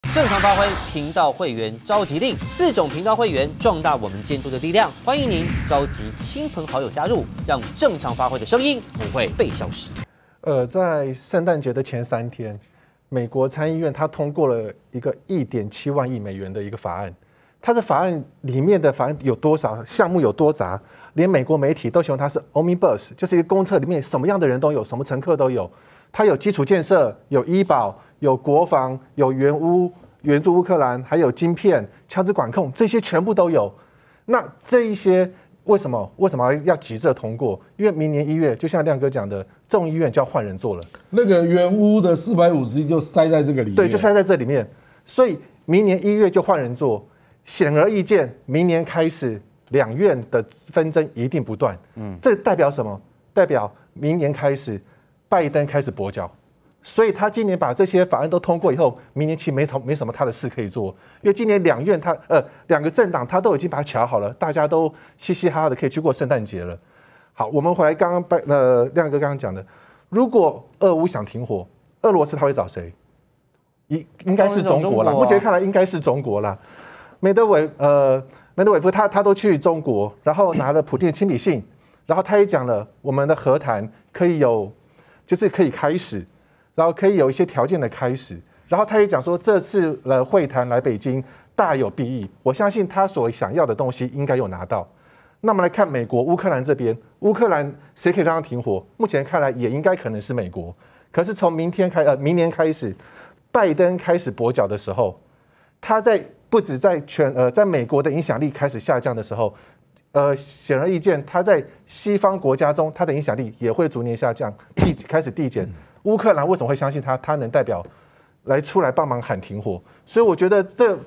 正常发挥频道会员召集令，4种频道会员壮大我们监督的力量。欢迎您召集亲朋好友加入，让正常发挥的声音不会被消失。 在圣诞节的前3天，美国参议院它通过了一个1.7万亿美元的一个法案。它的法案里面的法案有多少项目有多杂，连美国媒体都形容它是 omnibus， 就是一个公车里面什么样的人都有，什么乘客都有。它有基础建设，有医保，有国防，有援助乌克兰，还有晶片、枪支管控，这些全部都有。那这一些为什么要急着通过？因为明年1月，就像亮哥讲的，众议院就要换人做了。 那个原屋的450亿就塞在这个里面， 对，就塞在这里面。所以明年1月就换人做，显而易见，明年开始2院的纷争一定不断。这代表什么？代表明年开始，拜登开始跛脚。所以他今年把这些法案都通过以后，明年其实没什么他的事可以做，因为今年2院2个政党他都已经把它瞧好了，大家都嘻嘻哈哈的可以去过圣诞节了。好，我们回来刚刚亮哥刚刚讲的，如果俄乌想停火，俄罗斯他会找谁？应该是中国啦，目前看来应该是中国啦。梅德韦夫他都去中国，然后拿了普丁的亲笔信，然后他也讲了我们的和谈可以就是可以开始。然后可以有一些条件的开始，然后他也讲说这次的会谈来北京大有裨益，我相信他所想要的东西应该有拿到。那么来看美国乌克兰这边，乌克兰谁可以让他停火？目前看来也应该可能是美国。可是从明年开始，拜登开始跛脚的时候，他不止在美国的影响力开始下降的时候，显而易见，他在西方国家中他的影响力也会逐年下降，开始递减。乌克兰为什么会相信他？他能代表出来帮忙喊停火，所以我觉得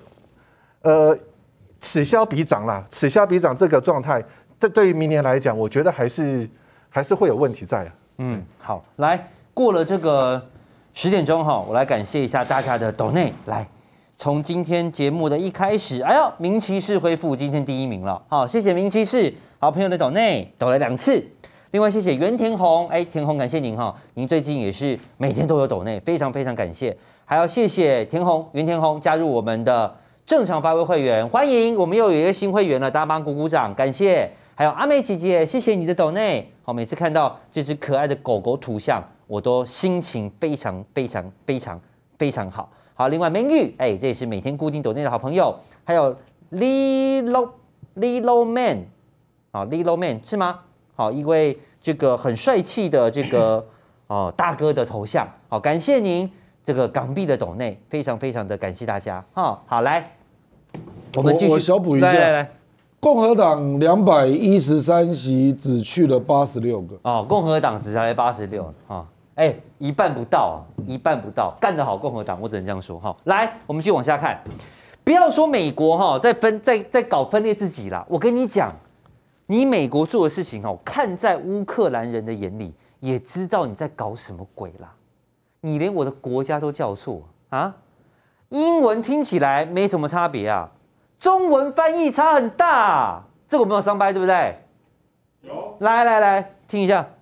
此消彼长啦，此消彼长这个状态，这对于明年来讲，我觉得还是会有问题在啊。 好，来过了这个10点钟哈，我来感谢一下大家的抖内来。从今天节目的一开始，哎呦，名骑士恢复今天第1名了，好，谢谢名骑士，好朋友的抖内抖了2次。另外，谢谢袁田红，田红感谢您哈，您最近也是每天都有抖内，非常非常感谢。还要谢谢袁田红加入我们的正常发挥会员，欢迎，我们又有一个新会员了，大家帮鼓鼓掌，感谢。还有阿美姐姐，谢谢你的抖内，好，每次看到这只可爱的狗狗图像，我都心情非常非常非常非常好。好，另外明玉，这也是每天固定抖内的好朋友，还有 Lilo Man， 好 ，Lilo Man 是吗？好，一位这个很帅气的这个大哥的头像，好，感谢您这个港币的抖内，非常非常的感谢大家哈。好，来，我们继续， 我小补一下， 来， 共和党213席只去了86个， 共和党只来86啊，一半不到啊，干得好共和党，我只能这样说哈。来，我们继续往下看，不要说美国哈在搞分裂自己啦，我跟你讲。你美国做的事情看在乌克兰人的眼里，也知道你在搞什么鬼啦。你连我的国家都叫错啊！英文听起来没什么差别啊，中文翻译差很大。这个我没有上掰，对不对？有。来，听一下。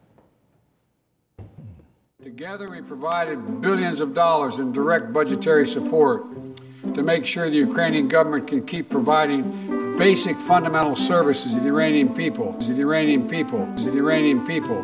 Together, we provided billions of dollars in direct budgetary support to make sure the Ukrainian government can keep providing basic fundamental services to the Iranian people. To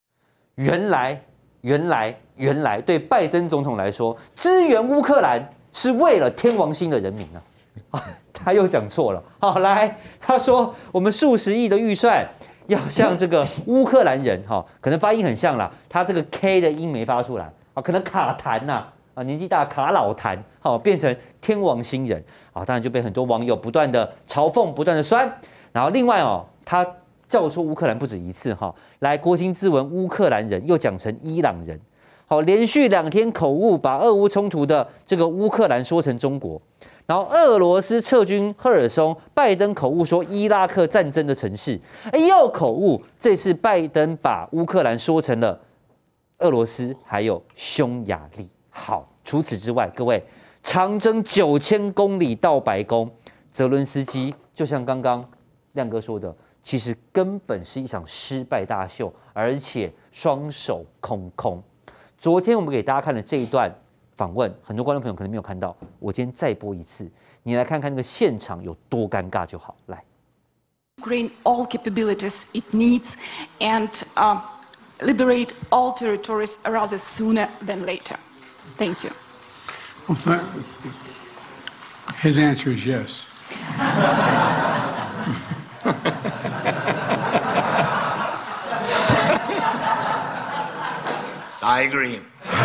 原来，对拜登总统来说，支援乌克兰是为了天王星的人民啊！他又讲错了。好，来，他说我们数十亿的预算要向这个乌克兰人，可能发音很像啦，他这个 K 的音没发出来，可能卡痰呐。年纪大卡老痰，变成天王星人，当然就被很多网友不断的嘲讽，不断的酸。然后另外他叫出乌克兰不止一次来国情咨文乌克兰人又讲成伊朗人，连续2天口误，把俄乌冲突的这个乌克兰说成中国。然后俄罗斯撤军赫尔松，拜登口误说伊拉克战争的城市，又口误。这次拜登把乌克兰说成了俄罗斯还有匈牙利。好，除此之外，各位，长征9000公里到白宫，泽伦斯基就像刚刚亮哥说的，其实根本是一场失败大秀，而且双手空空。昨天我们给大家看的这一段访问，很多观众朋友可能没有看到，我今天再播一次，你来看看那个现场有多尴尬就好。来。 Ukraine all capabilities it needs and liberate all territories rather sooner than later. Thank you. Well, his answer is yes. I agree.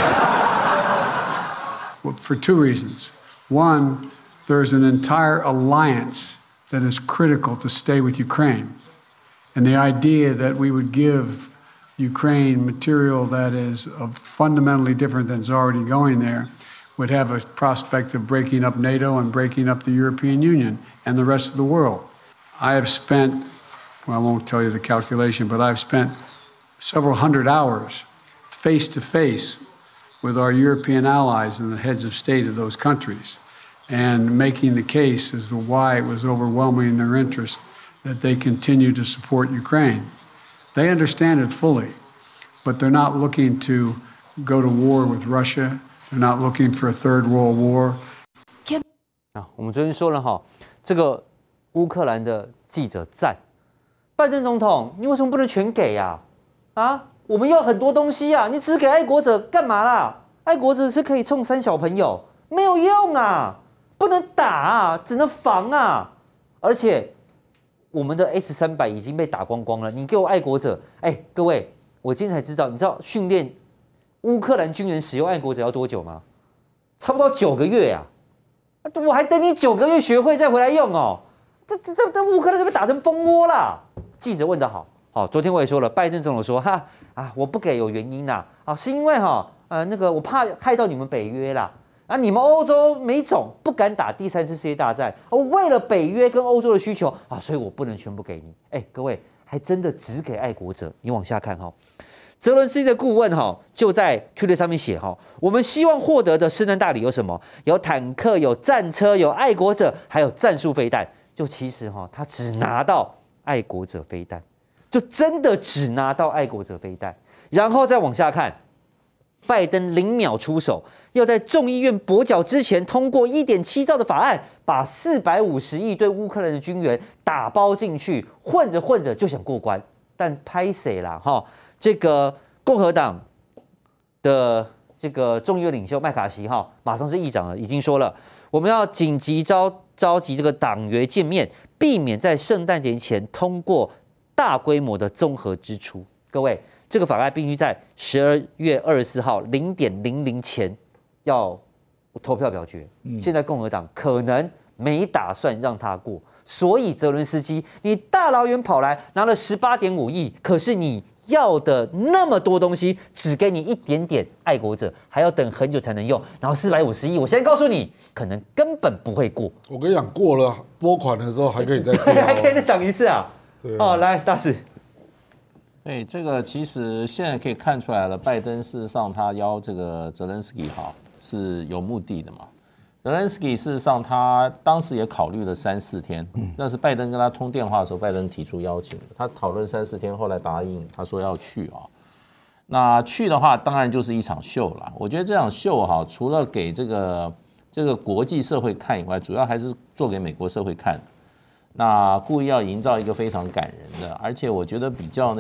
Well, for two reasons. One, there's an entire alliance that is critical to stay with Ukraine. And the idea that we would give Ukraine material that is fundamentally different than is already going there would have a prospect of breaking up NATO and breaking up the European Union and the rest of the world. I have spent, well, I won't tell you the calculation, but I've spent several hundred hours face to face with our European allies and the heads of state of those countries, and making the case as to why it was overwhelming in their interest that they continue to support Ukraine. They understand it fully, but they're not looking to go to war with Russia. They're not looking for a third world war. 我们昨天说了哈，这个乌克兰的记者赞拜登总统，你为什么不能全给呀？我们要很多东西啊，你只给爱国者干嘛啦？爱国者是可以冲3小朋友，没有用啊，不能打啊，只能防啊。而且我们的 S-300已经被打光光了，你给我爱国者，各位，我今天才知道，你知道训练乌克兰军人使用爱国者要多久吗？差不多9个月呀、我还等你9个月学会再回来用哦。这乌克兰就被打成蜂窝啦。记者问得好，昨天我也说了，拜登总统说我不给有原因啦，是因为那个我怕害到你们北约啦，你们欧洲美种不敢打第3次世界大战，为了北约跟欧洲的需求所以我不能全部给你。各位还真的只给爱国者，你往下看泽伦斯基的顾问就在推特上面写我们希望获得的圣诞大礼有什么？有坦克，有战车，有爱国者，还有战术飞弹。就其实他只拿到爱国者飞弹，就真的只拿到爱国者飞弹。然后再往下看，拜登0秒出手，要在众议院跛脚之前通过1.7兆的法案，把450亿对乌克兰的军援打包进去，混着混着就想过关，但拍谁啦这个共和党的这个众议院领袖麦卡锡马上是议长了，已经说了，我们要紧急召集这个党员见面，避免在圣诞节前通过大规模的综合支出。各位，这个法案必须在12月24号0:00前要投票表决。现在共和党可能没打算让他过，所以泽伦斯基，你大老远跑来拿了18.5亿，可是你要的那么多东西，只给你一点点爱国者，还要等很久才能用，然后450亿，我现在告诉你，可能根本不会过。 我跟你讲，过了拨款的时候还可以再过， 还可以再涨一次啊！来大使， 对，这个其实现在可以看出来了，拜登事实上他邀这个泽连斯基是有目的的嘛。泽连斯基事实上他当时也考虑了3、4天，那是拜登跟他通电话的时候，拜登提出邀请，他讨论3、4天，后来答应，他说要去那去的话，当然就是一场秀了。我觉得这场秀除了给这个国际社会看以外，主要还是做给美国社会看的。那故意要营造一个非常感人的，而且我觉得比较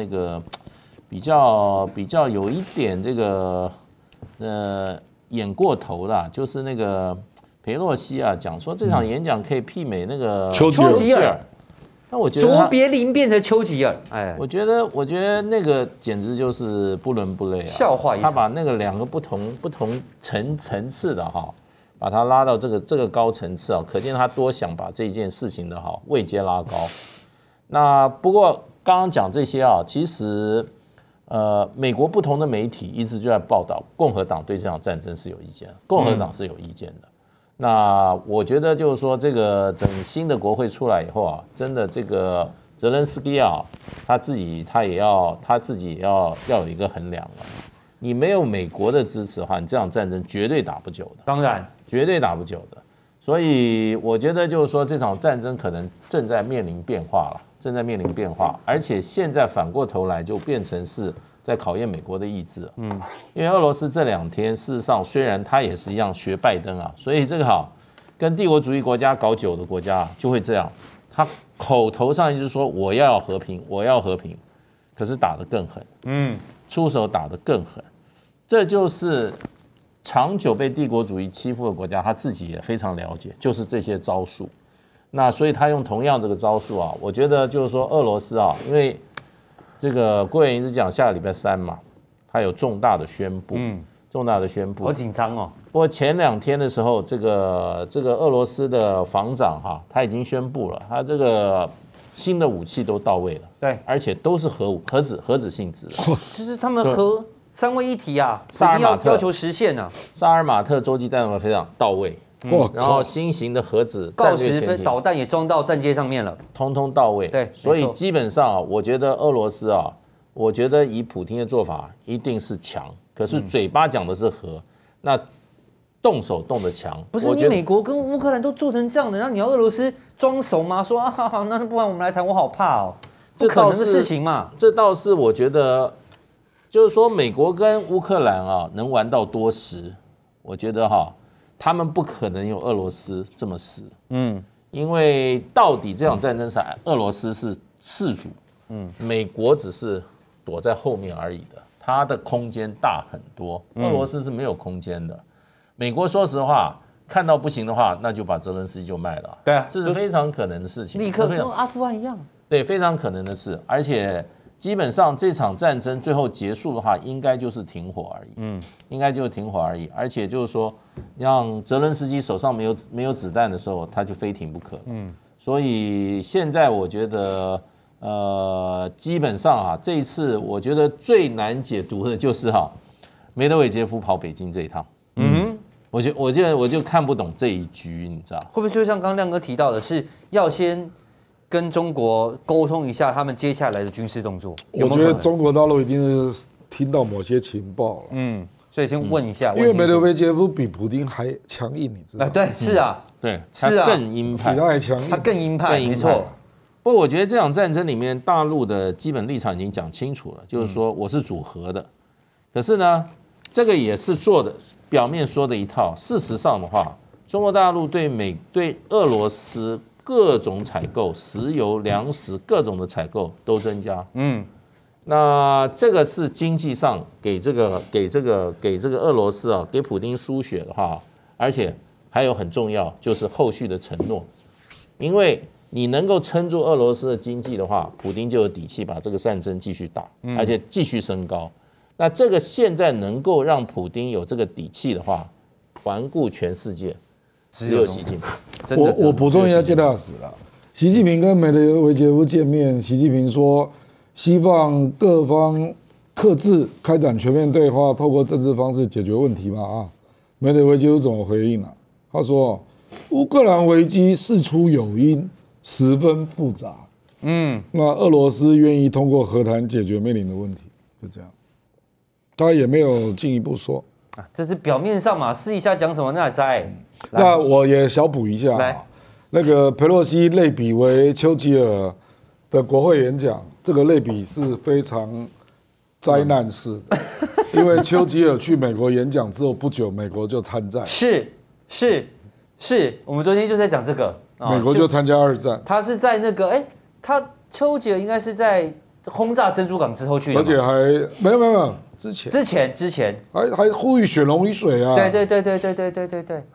有一点这个演过头了，就是那个裴洛西讲说这场演讲可以媲美那个丘吉尔。 那我觉得卓别林变成丘吉尔， 我觉得那个简直就是不伦不类笑话一场。 他把那个2个不同层次的把它拉到这个高层次可见他多想把这件事情的位阶拉高。那不过刚刚讲这些其实美国不同的媒体一直就在报道共和党对这场战争是有意见，共和党是有意见的。那我觉得就是说，这个整新的国会出来以后真的这个泽连斯基他自己也要有一个衡量了。你没有美国的支持的话，你这场战争绝对打不久的， 当然绝对打不久的。所以我觉得就是说，这场战争可能正在面临变化了，而且现在反过头来就变成是在考验美国的意志。因为俄罗斯这2天事实上虽然他也是一样学拜登啊，所以这个跟帝国主义国家搞久的国家就会这样，他口头上就是说我要和平，我要和平，可是打得更狠，出手打得更狠，这就是长久被帝国主义欺负的国家，他自己也非常了解，就是这些招数。那所以他用同样这个招数啊，我觉得就是说俄罗斯啊，因为这个郭元一直讲下个礼拜3嘛，他有重大的宣布，重大的宣布， 好紧张哦。 不过前2天的时候，这个俄罗斯的防长他已经宣布了，他这个新的武器都到位了， 对， 而且都是核子性质的， 就是他们3位一体啊， 萨尔马特要求实现啊， 萨尔马特洲际弹道飞弹到位，然后新型的核子战略潜艇导弹也装到战舰上面了， 通通到位。 对， 所以基本上我觉得俄罗斯我觉得以普丁的做法一定是强，可是嘴巴讲的是和，那动手动得强。 不是你美国跟乌克兰都做成这样的，然后你要俄罗斯装熟吗？说好，那不然我们来谈，我好怕哦，不可能的事情嘛。 这倒是我觉得，就是说美国跟乌克兰能玩到多时，我觉得他们不可能有俄罗斯这么死。因为到底这场战争是俄罗斯是事主，美国只是躲在后面而已的，它的空间大很多，俄罗斯是没有空间的。美国说实话，看到不行的话，那就把泽伦斯基就卖了。 对啊， 这是非常可能的事情， 立刻跟阿富汗一样。 对，非常可能的事，而且基本上这场战争最后结束的话，应该就是停火而已。应该就是停火而已。而且就是说，让泽伦斯基手上没有子弹的时候，他就非停不可。所以现在我觉得，基本上这一次我觉得最难解读的就是梅德韦杰夫跑北京这一趟。我就看不懂这一局，你知道？ 会不会就像刚刚亮哥提到的，是要先跟中国沟通一下他们接下来的军事动作？ 我觉得中国大陆一定是听到某些情报了。 所以先问一下， 因为梅德韦杰夫比普丁还强硬，你知道吗？ 对，是啊， 对， 是啊， 更鹰派， 比他还强硬， 他更鹰派，没错。 不过我觉得这场战争里面，大陆的基本立场已经讲清楚了，就是说我是主和的。可是呢，这个也是表面说的一套，事实上的话，中国大陆对俄罗斯各种采购，石油、粮食各种的采购都增加。那这个是经济上给这个俄罗斯给普丁输血的话，而且还有很重要就是后续的承诺，因为你能够撑住俄罗斯的经济的话，普丁就有底气把这个战争继续打，而且继续升高。那这个现在能够让普丁有这个底气的话，环顾全世界，只有习近平。 我补充一下介大使了，习近平跟梅德韦杰夫见面，习近平说希望各方克制，开展全面对话，透过政治方式解决问题嘛梅德韦杰夫怎么回应他说乌克兰危机事出有因，十分复杂。那俄罗斯愿意通过和谈解决面临的问题，就这样。他也没有进一步说这是表面上嘛，私底下讲什么那在。 那我也小补一下那个佩洛西类比为丘吉尔的国会演讲，这个类比是非常灾难式的，因为丘吉尔去美国演讲之后不久，美国就参战。 是，我们昨天就在讲这个， 美国就参加2战。 他是在那个丘吉尔应该是在轰炸珍珠港之后去的， 而且还没有之前还呼吁血浓于水啊！ 对，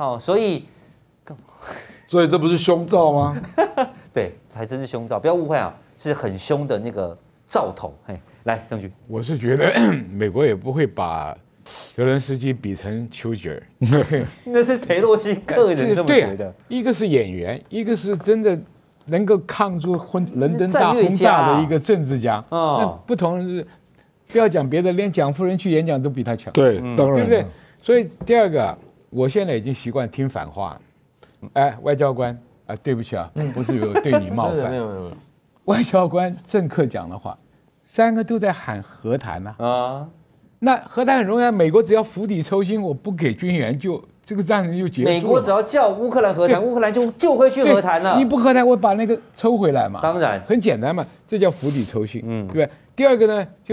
所以这不是凶兆吗？ 对，还真是凶兆，不要误会是很凶的那个兆头。来，郑局， 我是觉得美国也不会把泽伦斯基比成丘吉尔， 那是裴洛西个人这么觉得。 一个是演员，一个是真的能够抗住伦敦大轰炸的一个政治家。那不同是，不要讲别的，连蒋夫人去演讲都比他强。 对，当然， 对不对？所以第二个，我现在已经习惯听反话。外交官对不起不是有对你冒犯。没有。外交官政客讲的话，3个都在喊和谈那和谈很容易，美国只要釜底抽薪，我不给军援，就这个战争就结束了。 美国只要叫乌克兰和谈，乌克兰就会去和谈了。 你不和谈，我把那个抽回来嘛。 当然， 很简单嘛，这叫釜底抽薪，对不对？第二个呢，就是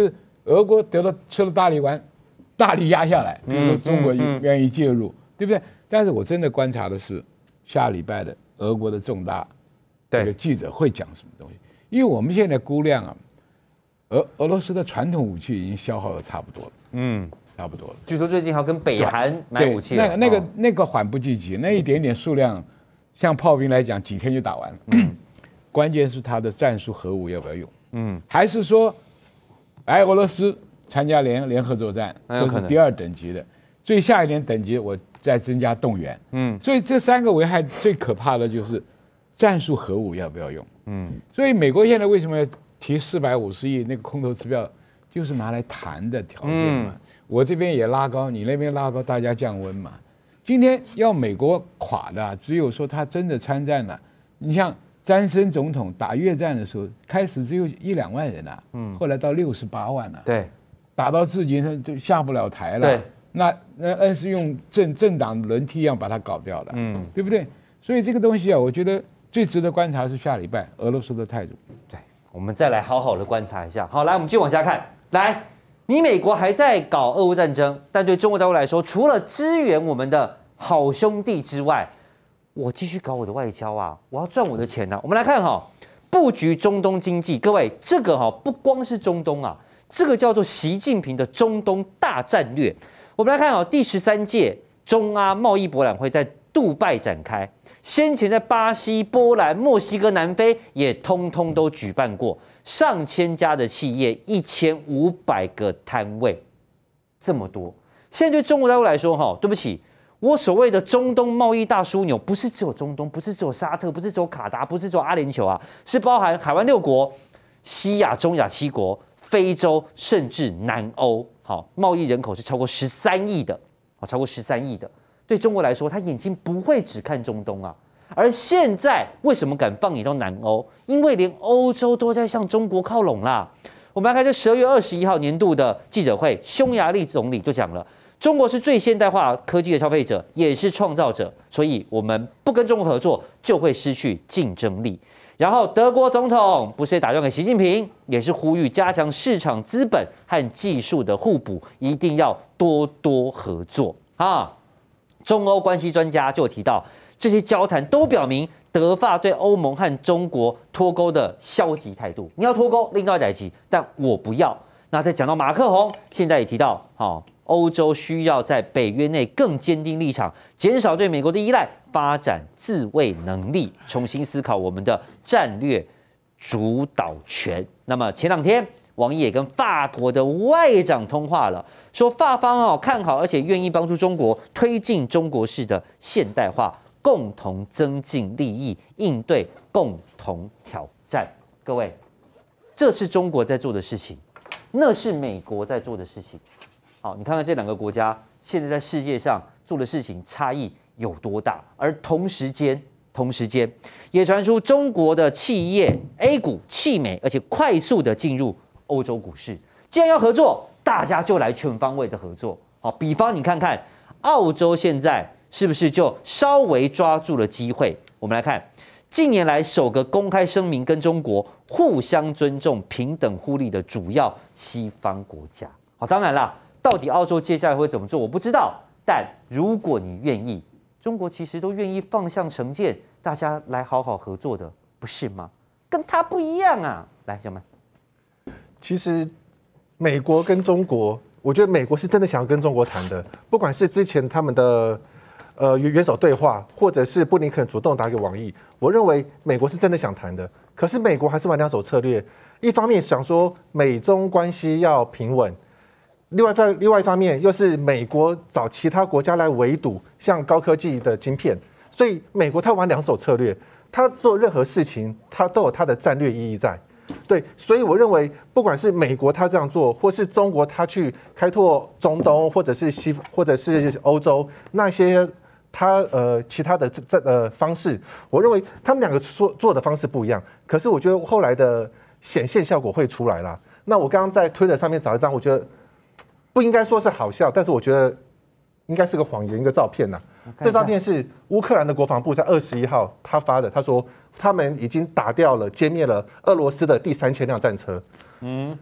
俄国吃了大力丸，大力压下来，比如说中国愿意介入，对不对？但是我真的观察的是下礼拜的俄国的重大这个记者会讲什么东西，因为我们现在估量啊，俄罗斯的传统武器已经消耗的差不多了，差不多了。 据说最近还要跟北韩买武器， 那个缓不济急，那一点点数量，像炮兵来讲，几天就打完了。关键是他的战术核武要不要用？还是说，俄罗斯参加联合作战，这是第2等级的，最下一点等级我再增加动员。所以这3个危害最可怕的就是战术核武要不要用？所以美国现在为什么要提450亿那个空头支票，就是拿来谈的条件嘛。我这边也拉高，你那边拉高，大家降温嘛。今天要美国垮的，只有说他真的参战了。你像詹森总统打越战的时候，开始只有1-2万人啊，后来到68万了， 对， 打到自己他就下不了台了。 对， 那是用政党轮替一样把它搞掉了，对不对？所以这个东西啊，我觉得最值得观察是下礼拜俄罗斯的态度。 对，我们再来好好的观察一下。好，来，我们继续往下看。来，你美国还在搞俄乌战争，但对中国大陆来说，除了支援我们的好兄弟之外，我继续搞我的外交啊，我要赚我的钱啊。我们来看布局中东经济，各位，这个不光是中东啊，这个叫做习近平的中东大战略。我们来看第13届中阿贸易博览会在杜拜展开，先前在巴西、波兰、墨西哥、南非也通通都举办过，上千家的企业，1500个摊位，这么多。现在对中国大陆来说，对不起，我所谓的中东贸易大枢纽，不是只有中东，不是只有沙特，不是只有卡达，不是只有阿联酋啊，是包含海湾6国、西亚、中亚7国、非洲，甚至南欧。贸易人口是超过13亿的，超过13亿的。对中国来说，他眼睛不会只看中东啊。而现在为什么敢放眼到南欧？因为连欧洲都在向中国靠拢啦。我们来看这12月21号年度的记者会，匈牙利总理就讲了，中国是最现代化科技的消费者，也是创造者，所以我们不跟中国合作，就会失去竞争力。然后德国总统不是也打电话给习近平，也是呼吁加强市场资本和技术的互补，一定要多多合作啊。中欧关系专家就有提到，这些交谈都表明德法对欧盟和中国脱钩的消极态度。你要脱钩，另外一起，但我不要。那再讲到马克宏，现在也提到，欧洲需要在北约内更坚定立场，减少对美国的依赖，发展自卫能力，重新思考我们的战略主导权。那么前2天，王毅也跟法国的外长通话了，说法方看好，而且愿意帮助中国推进中国式的现代化，共同增进利益，应对共同挑战。各位，这是中国在做的事情，那是美国在做的事情。好，你看看这2个国家现在在世界上做的事情差异有多大，而同时间也传出中国的企业 A 股弃美，而且快速的进入欧洲股市。既然要合作，大家就来全方位的合作。好，比方你看看澳洲现在是不是就稍微抓住了机会？我们来看近年来首个公开声明跟中国互相尊重、平等互利的主要西方国家。好，当然啦，到底澳洲接下来会怎么做，我不知道。但如果你愿意，中国其实都愿意放下成见，大家来好好合作的，不是吗？跟他不一样啊！来，小曼， 其实美国跟中国，我觉得美国是真的想要跟中国谈的，不管是之前他们的元首对话，或者是布林肯主动打给王毅，我认为美国是真的想谈的。可是美国还是玩2手策略，一方面想说美中关系要平稳。另外一方面，又是美国找其他国家来围堵，像高科技的晶片，所以美国他玩2手策略，他做任何事情，他都有他的战略意义在。对，所以我认为，不管是美国他这样做，或是中国他去开拓中东，或者是欧洲那些他其他的方式，我认为他们2个做的方式不一样。可是我觉得后来的显现效果会出来啦。那我刚刚在推特上面找一张，我觉得不应该说是好笑，但是我觉得应该是个谎言，一个照片呐。这照片是乌克兰的国防部在21号他发的，他说他们已经打掉了、歼灭了俄罗斯的第3000辆战车。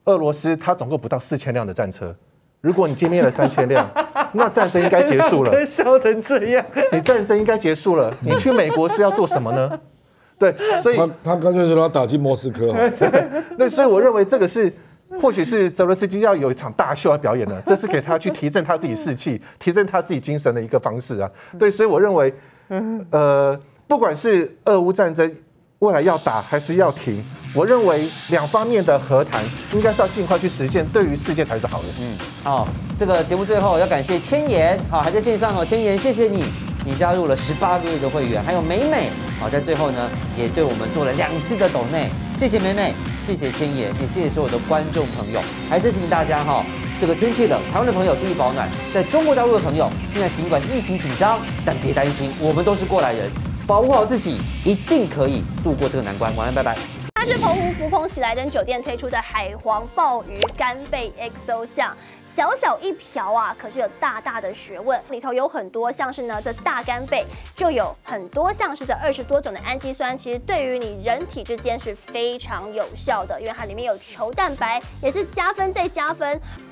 俄罗斯它总共不到4000辆的战车，如果你歼灭了3000辆，那战争应该结束了。 笑成这样， 你战争应该结束了，你去美国是要做什么呢？对，所以他干脆说他打进莫斯科。 那所以我认为这个是。或许是泽伦斯基要有一场大秀要表演了，这是给他去提振他自己士气、提振他自己精神的一个方式啊。对，所以我认为，不管是俄乌战争未来要打还是要停，我认为两方面的和谈应该是要尽快去实现，对于世界才是好的。 好，这个节目最后要感谢千言，好，还在线上哦，千言，谢谢你，你加入了18个月的会员，还有美美，好，在最后呢也对我们做了2次的抖内，谢谢美美。谢谢千言，也谢谢所有的观众朋友。还是提醒大家哈，这个天气冷，台湾的朋友注意保暖。在中国大陆的朋友，现在尽管疫情紧张，但别担心，我们都是过来人，保护好自己，一定可以度过这个难关。晚安，拜拜。 它是澎湖福朋喜来登酒店推出的海皇鲍鱼干贝 XO 酱，小小一瓢啊，可是有大大的学问，里头有很多像是呢这大干贝就有很多像是这20多种的氨基酸，其实对于你人体之间是非常有效的，因为它里面有球蛋白，也是加分再加分。